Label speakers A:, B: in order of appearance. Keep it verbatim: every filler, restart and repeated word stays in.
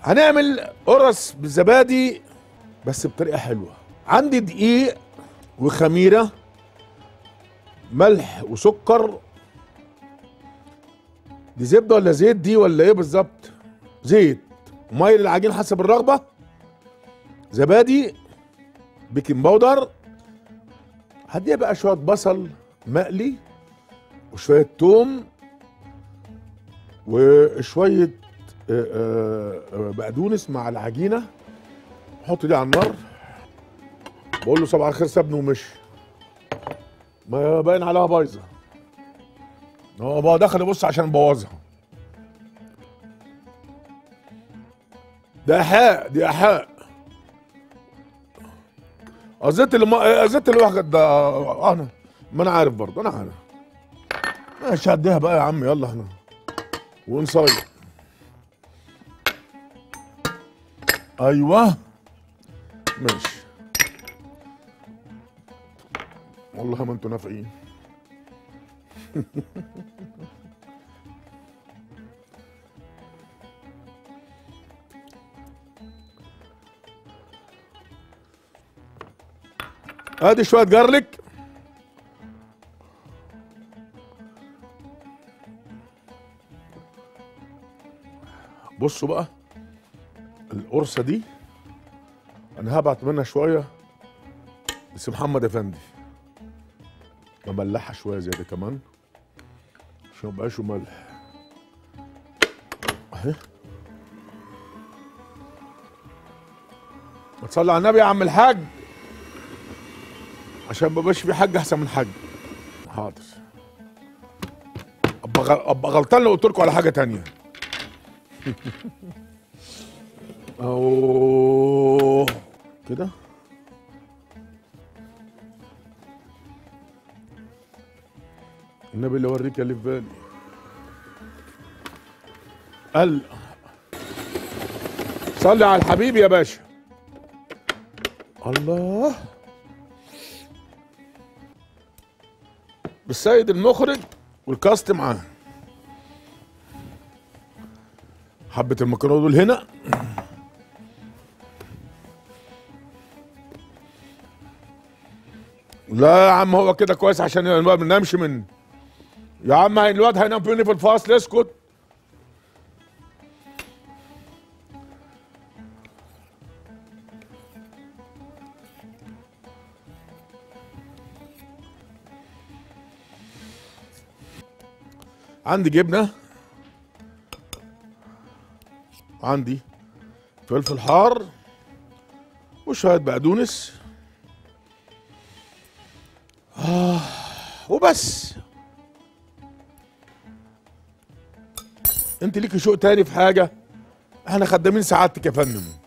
A: هنعمل قرص بالزبادي بس بطريقه حلوه. عندي دقيق وخميره، ملح وسكر. دي زبده ولا زيت دي ولا ايه بالظبط؟ زيت، ميه للعجين حسب الرغبه، زبادي، بيكنج باودر. هديها بقى شويه بصل مقلي وشويه توم وشويه بقدونس مع العجينه. حط دي على النار. بقول له صباح الخير سابني ومشي، ما باين عليها بايظه. هو بقى دخل يبص عشان بوظها. ده ايحاء، دي ايحاء. الزيت اللي ما الزيت اللي واخد ده انا ما انا عارف برضه، انا عارف. ماشي هديها بقى يا عم، يلا احنا ونصير. ايوه ماشي. والله ما انتوا نافقين. ادي شويه جارليك. بصوا بقى القرصه دي انا هبعت منها شويه بس محمد افندي مملحها شويه زياده كمان عشان مبقاش ملح اهي. ما تصلي على النبي يا عم الحاج عشان مبقاش في حاج احسن من حاج. حاضر. ابقى ابقى غلطان لو قلت لكم على حاجه تانيه. اوه كده. النبي اللي اوريك اللي في بالي. قال صلي على الحبيب يا باشا. الله. بالسيد المخرج والكاست معاه. حبة المكرونة دول هنا. لا يا عم هو كده كويس عشان ما بننامش من. يا عم الواد هينام فيني في الفصل، اسكت. عندي جبنة، عندي فلفل حار وشوية بقدونس. آه وبس. انت ليكي شوق تاني في حاجة؟ احنا خدامين سعادتك يا فندم.